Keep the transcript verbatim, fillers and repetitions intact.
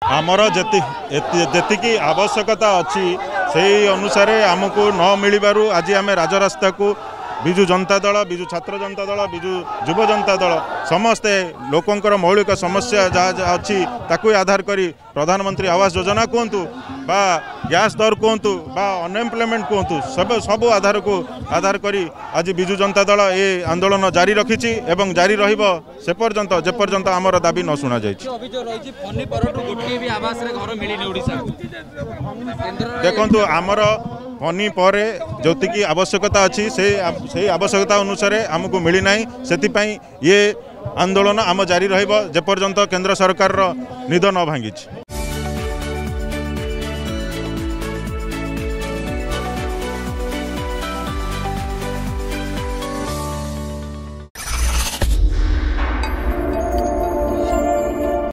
आमर जी आवश्यकता अच्छी से अनुसार आमको न मिलू आज आम राजरास्ता को विजु जनता दल विजु छात्र जनता दल विजु युव जनता दल समस्ते लोकंकर मौलिक समस्या जहाँ अच्छी ताकू आधार करी प्रधानमंत्री आवास योजना कहतु बा गैस दर कहतु बा अनएम्प्लॉयमेंट कहतु सब सब आधार को आधार करी आज विजु जनता दल ये आंदोलन जारी रखी एवं जारी रहिबो से पर्यंत जे पर्यंत आमर दाबी न शुणा जाय। देखंतु आमर फनी पर जोतिकी आवश्यकता अच्छी से से आवश्यकता अनुसार आमको मिलना से ये आंदोलन आम जारी रहिबो जे पर्यंत केंद्र सरकार निद न भांगी।